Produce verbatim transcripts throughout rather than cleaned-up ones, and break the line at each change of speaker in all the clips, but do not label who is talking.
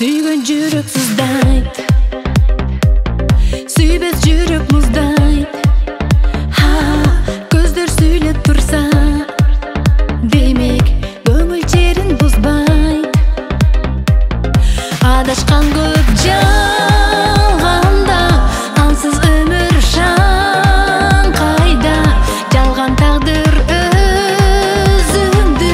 Suygan жүрек сыздайт, сүйбес жүрек мұздайт. Ха, көздер сөйлеп тұрса, демек көңіл жерін бұзбайт. Адашқан көп жалғанда, ансыз өмір жан қайда. Жалған тағдыр өзіңді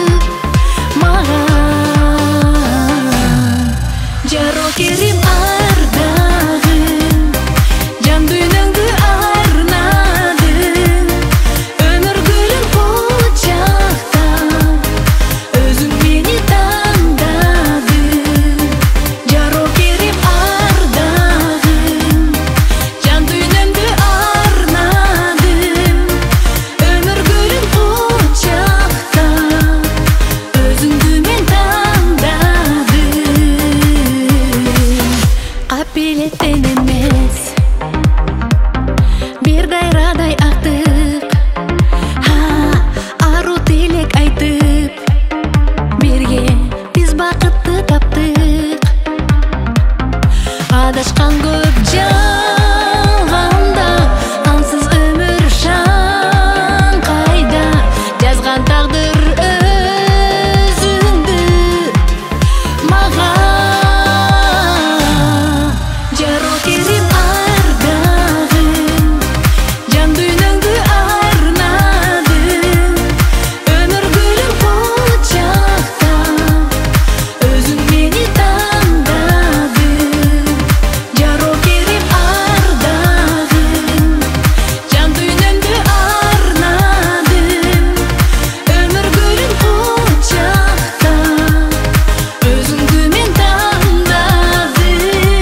маған. Жаро керем ардағым, жан дүйнөңді арнадым. Өмір гүлін құшақтап, өзің мені таңдадың. Жаро керем ардағым, жан дүйнөңді арнадым. Өмір гүлін құшақтап, өзіңді мен таңдадым. Қапелеттен емес, бір дайрадай ақтық. Ха, ару тілек айтып, бірге біз бақытты таптық. Адашқан көп жалғанда, ансыз өмір жан қайда. Жазған тағдыр өзіңді маған. Жаро керем ардағым, жан дүйнөңді арнадым. Өмір гүлін құшақтап, өзің мені таңдадың. Жаро керем ардағым, жан дүйнөңді арнадым. Өмір гүлін құшақтап, өзіңді мен таңдадым.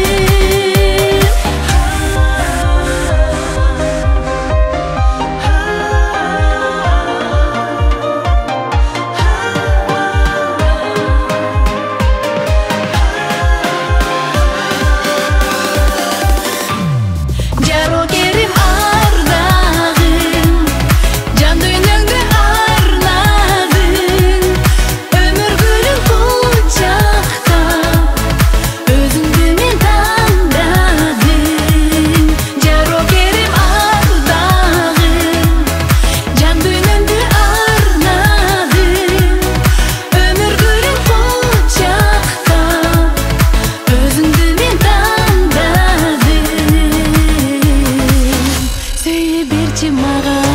Жаро керем ардағым, жан дүйнөңді арнадың. Өмір гүлін құшақтап, өзіңді мен таңдадың. Жаро керем ардағым, жан дүйнөңді арнадың. Өмір гүлін құшақтап, өзіңді мен таңдадым. Сүйе берші маған.